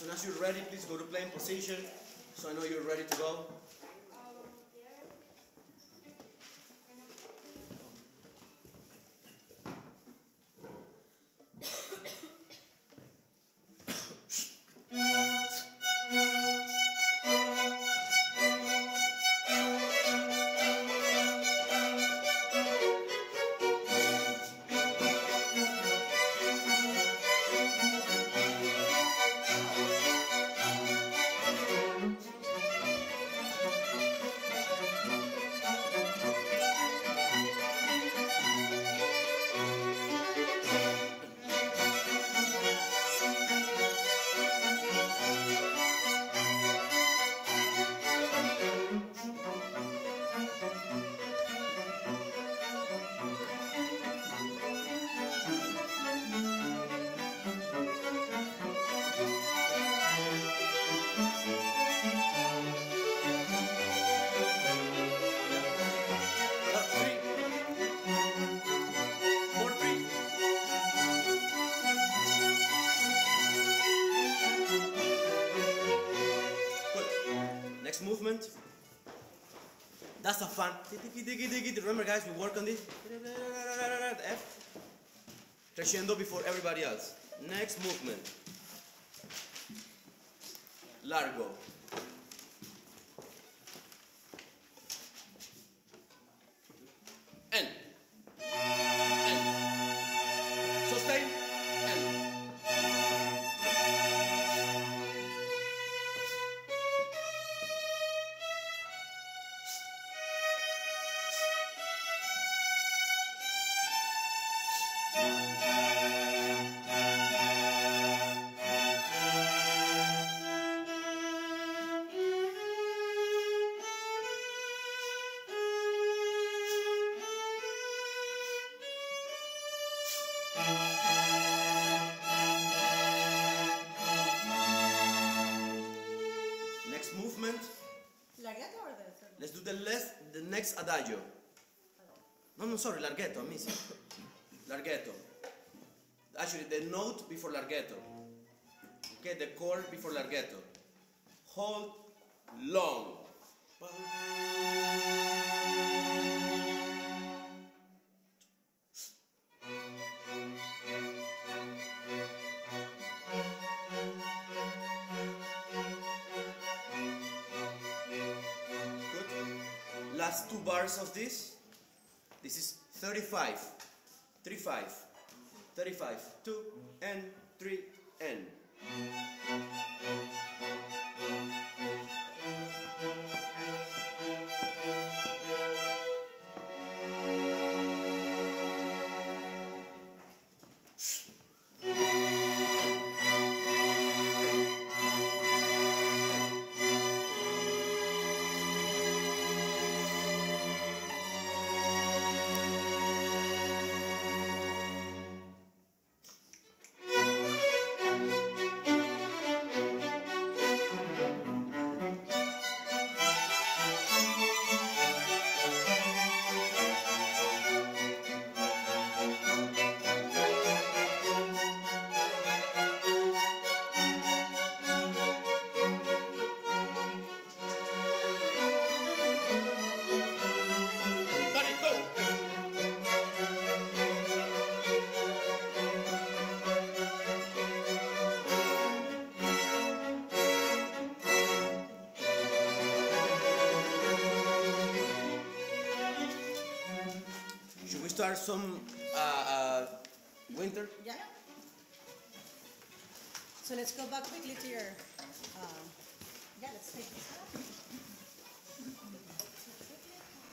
soon as you're ready, please go to playing position so I know you're ready to go. Next movement. That's a fun. Remember, guys, we work on this. F. Crescendo before everybody else. Next movement. Largo. N. N. Sustain. N. Next movement. Larghetto or this? Let's do the next adagio. No, sorry, larghetto, amici. Larghetto. Actually, the note before larghetto. Okay, the chord before larghetto. Hold long. Last two bars of this. This is 35. 35. 35. 2 and 3 and. Should we start some winter? Yeah. So let's go back quickly to your. Yeah, let's take this.